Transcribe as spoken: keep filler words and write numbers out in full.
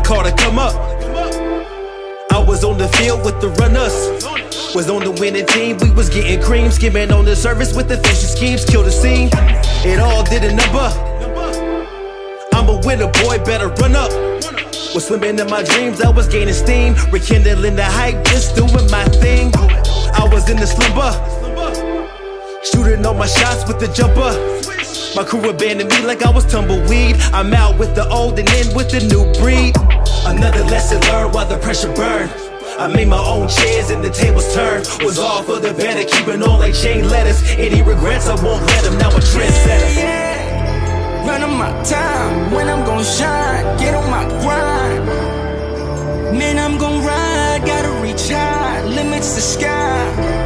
call to come up. I was on the field with the runners, was on the winning team. We was getting cream, skimming on the surface with the facial schemes. Kill the scene, it all did a number. I'm a winner, boy, better run up. Was swimming in my dreams, I was gaining steam, rekindling the hype, just doing my thing. I was in the slumber, shooting all my shots with the jumper. My crew abandoned me like I was tumbleweed. I'm out with the old and in with the new breed. Another lesson learned while the pressure burned. I made my own chairs and the tables turned. Was all for the better, keeping on like chain letters. Any regrets, I won't let them, now a trendsetter. Yeah, yeah. Running my time, when I'm gon' shine, get on my grind. Man, I'm gon' ride, gotta reach high, limits the sky.